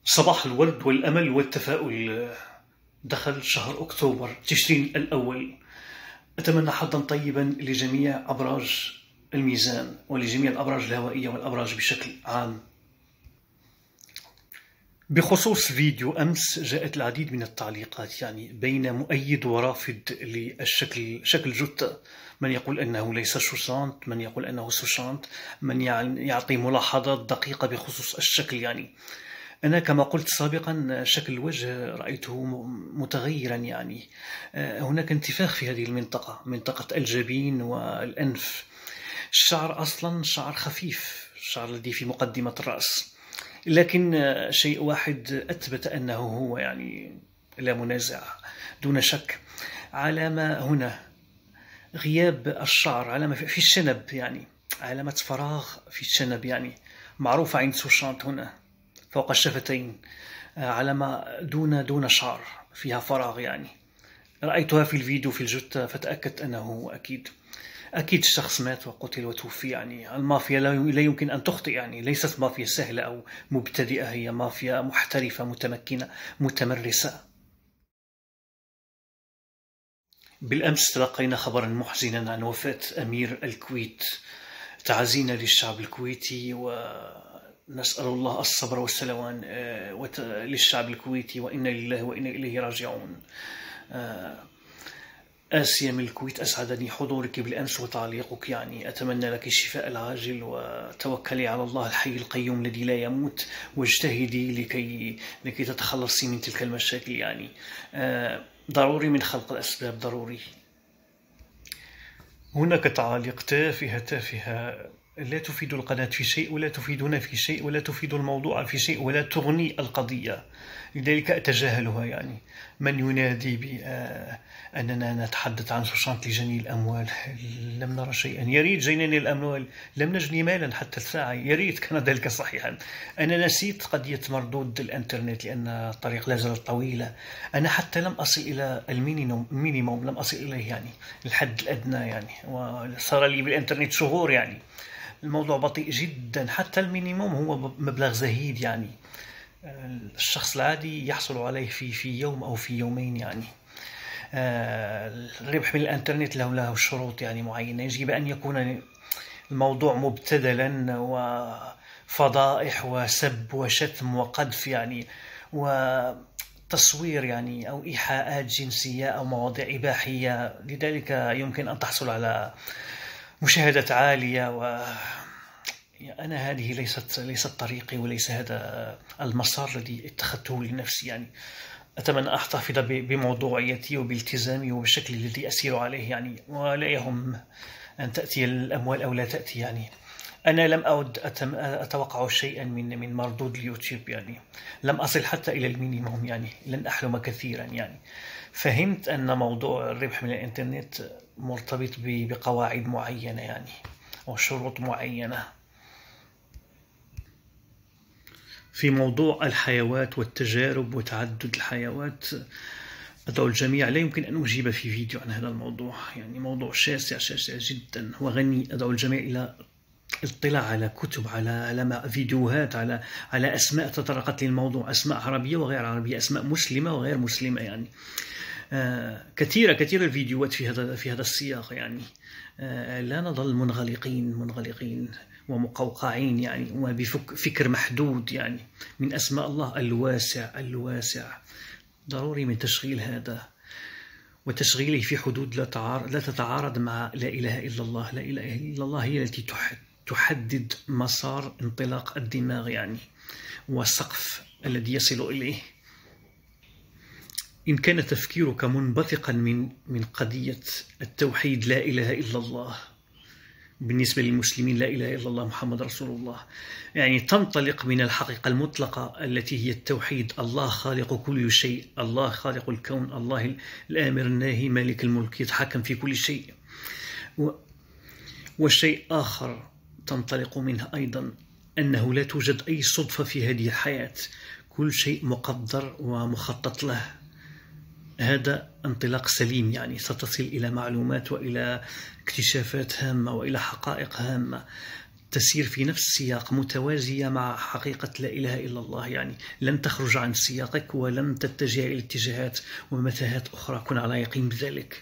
صباح الورد والأمل والتفاؤل. دخل شهر أكتوبر تشرين الأول. أتمنى حظا طيبا لجميع أبراج الميزان ولجميع الأبراج الهوائية والأبراج بشكل عام. بخصوص فيديو أمس جاءت العديد من التعليقات بين مؤيد ورافض شكل جثة. من يقول أنه ليس شوشانت، من يقول أنه شوشانت، من يعطي ملاحظات دقيقة بخصوص الشكل. أنا كما قلت سابقا شكل الوجه رأيته متغيرا. هناك انتفاخ في هذه المنطقة، منطقة الجبين والأنف. الشعر أصلا شعر خفيف، الشعر الذي في مقدمة الرأس، لكن شيء واحد أثبت أنه هو لا منازع دون شك. علامة هنا غياب الشعر، علامة في الشنب، علامة فراغ في الشنب، معروفة عند سوشانت هنا فوق الشفتين، علامة دون شعر، فيها فراغ. رأيتها في الفيديو في الجثة فتأكدت أنه أكيد الشخص مات وقتل وتوفي. المافيا لا يمكن أن تخطئ، ليست مافيا سهلة أو مبتدئة، هي مافيا محترفة متمكنة متمرسة. بالأمس تلقينا خبرا محزنا عن وفاة أمير الكويت. تعزينا للشعب الكويتي ونسأل الله الصبر والسلوان للشعب الكويتي، وإنا لله وإنا إليه راجعون. آسيا من الكويت، أسعدني حضورك بالأمس وتعليقك. أتمنى لك الشفاء العاجل، وتوكلي على الله الحي القيوم الذي لا يموت، واجتهدي لكي تتخلصي من تلك المشاكل. ضروري من خلق الأسباب، ضروري. هناك تعاليق تافهة لا تفيد القناة في شيء، ولا تفيدنا في شيء، ولا تفيد الموضوع في شيء، ولا تغني القضية، لذلك أتجاهلها. من ينادي بأننا نتحدث عن سوشانت لجني الأموال؟ لم نرى شيئا. يا ريت جنينا الأموال، لم نجني مالا حتى الساعة، يا ريت كان ذلك صحيحا. أنا نسيت قضية مردود الإنترنت لأن الطريق لا زالت طويلة. أنا حتى لم أصل إلى المينيموم، لم أصل إليه، الحد الأدنى، وصار لي بالإنترنت شهور. الموضوع بطيء جدا، حتى المينيموم هو مبلغ زهيد. الشخص العادي يحصل عليه في يوم أو في يومين. الربح من الإنترنت له شروط معينة. يجب أن يكون الموضوع مبتذلا وفضائح وسب وشتم وقذف، وتصوير أو إيحاءات جنسية أو مواضيع إباحية. لذلك يمكن أن تحصل على مشاهدات عالية. أنا هذه ليست طريقي، وليس هذا المسار الذي اتخذته لنفسي. أتمنى أحتفظ بموضوعيتي وبالتزامي وبالشكل الذي أسير عليه، ولا يهم أن تأتي الأموال أو لا تأتي. أنا لم أعد أتوقع شيئا من مردود اليوتيوب. لم أصل حتى إلى المينيموم. لن أحلم كثيرا. فهمت أن موضوع الربح من الإنترنت مرتبط بقواعد معينة وشروط معينة. في موضوع الحيوات والتجارب وتعدد الحيوات، أدعو الجميع، لا يمكن أن أجيب في فيديو عن هذا الموضوع. موضوع شاسع جدا وغني. أدعو الجميع إلى الاطلاع على كتب، على فيديوهات، على أسماء تطرقت للموضوع، أسماء عربية وغير عربية، أسماء مسلمة وغير مسلمة. كثير الفيديوهات في هذا السياق. لا نظل منغلقين ومقوقعين، وبفكر محدود من أسماء الله الواسع. ضروري من تشغيل هذا، وتشغيله في حدود لا تتعارض مع لا إله إلا الله. لا إله إلا الله هي التي تحدد مسار انطلاق الدماغ، والسقف الذي يصل إليه. إن كان تفكيرك منبثقا من قضية التوحيد، لا إله إلا الله، بالنسبة للمسلمين لا إله إلا الله محمد رسول الله، تنطلق من الحقيقة المطلقة التي هي التوحيد. الله خالق كل شيء، الله خالق الكون، الله الآمر الناهي مالك الملك يتحكم في كل شيء. والشيء آخر تنطلق منه أيضا أنه لا توجد أي صدفة في هذه الحياة، كل شيء مقدر ومخطط له. هذا انطلاق سليم، ستصل إلى معلومات وإلى اكتشافات هامة وإلى حقائق هامة تسير في نفس السياق متوازية مع حقيقة لا إله إلا الله، يعني لن تخرج عن سياقك ولن تتجه إلى اتجاهات ومتاهات أخرى، كن على يقين بذلك.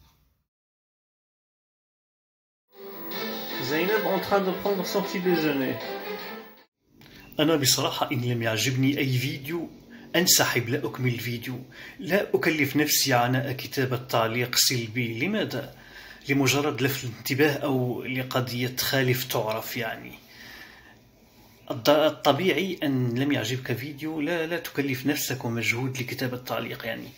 زينب en train de prendre son petit déjeuner. أنا بصراحة إن لم يعجبني أي فيديو أنسحب، لا أكمل الفيديو، لا أكلف نفسي عناء كتابة تعليق سلبي. لماذا؟ لمجرد لفت الانتباه أو لقضية خالف تعرف. يعني الطبيعي أن لم يعجبك فيديو لا تكلف نفسك ومجهود لكتابة تعليق. يعني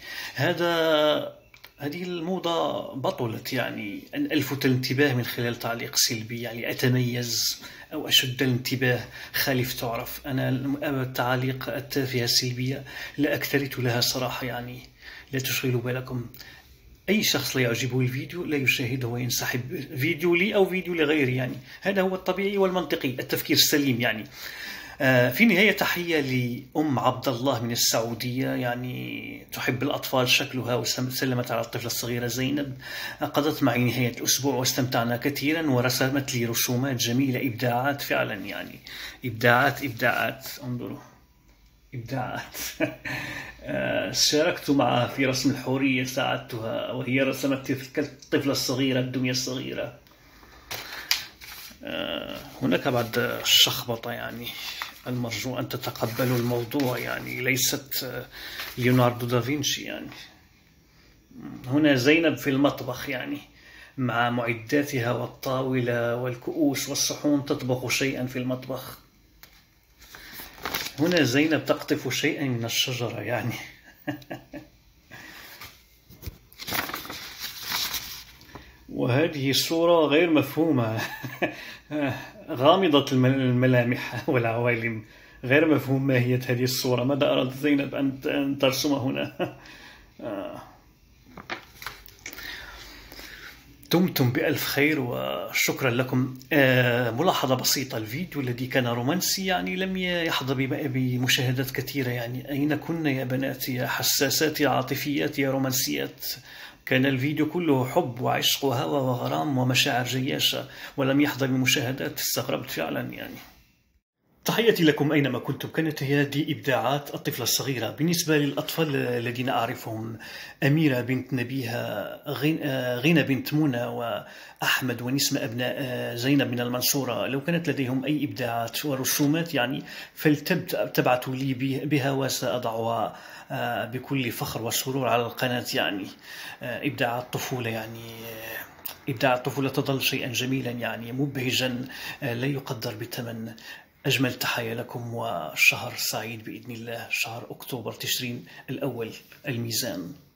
هذه الموضة بطلت، يعني أن ألفت الانتباه من خلال تعليق سلبي، يعني أتميز أو أشد الانتباه خالف تعرف. أنا التعاليق التافهة السلبية لا أكترث لها صراحة، يعني لا تشغلوا بالكم. أي شخص لا يعجبه الفيديو لا يشاهده وينسحب، فيديو لي أو فيديو لغيري. يعني هذا هو الطبيعي والمنطقي، التفكير السليم. يعني في النهاية تحية لأم عبد الله من السعودية، يعني تحب الأطفال شكلها، وسلمت على الطفلة الصغيرة زينب. قضت معي نهاية الأسبوع واستمتعنا كثيرا، ورسمت لي رسومات جميلة، إبداعات فعلا، يعني إبداعات انظروا، إبداعات. شاركت معها في رسم الحورية، ساعدتها وهي رسمت تلك الطفلة الصغيرة، الدمية الصغيرة. هناك بعض الشخبطة، يعني المرجو أن تتقبلوا الموضوع، يعني ليست ليوناردو دافنشي. يعني هنا زينب في المطبخ، يعني مع معداتها والطاولة والكؤوس والصحون تطبخ شيئا في المطبخ. هنا زينب تقطف شيئا من الشجرة، يعني وهذه الصورة غير مفهومة. غامضة الملامح والعوالم، غير مفهوم ماهية هذه الصورة. ماذا أراد زينب أن ترسم هنا؟ دمتم بألف خير وشكرا لكم. ملاحظة بسيطة، الفيديو الذي كان رومانسي يعني لم يحظى بمشاهدات كثيرة. يعني أين كن يا بنات، يا حساسات، يا عاطفيات، يا رومانسيات؟ كان الفيديو كله حب وعشق وهوى وغرام ومشاعر جياشة، ولم يحظى بمشاهدات. استغربت فعلا. يعني تحياتي لكم أينما كنتم. كانت هذه إبداعات الطفلة الصغيرة. بالنسبة للأطفال الذين أعرفهم، أميرة بنت نبيها، غينة بنت منى، وأحمد ونسمة أبناء زينب من المنصورة، لو كانت لديهم أي إبداعات ورسومات يعني فلتبعثوا لي بها وسأضعها بكل فخر وسرور على القناة. يعني إبداع الطفولة، يعني إبداع الطفولة تظل شيئا جميلا، يعني مبهجا لا يقدر بثمن. أجمل تحية لكم، وشهر سعيد بإذن الله، شهر أكتوبر تشرين الأول الميزان.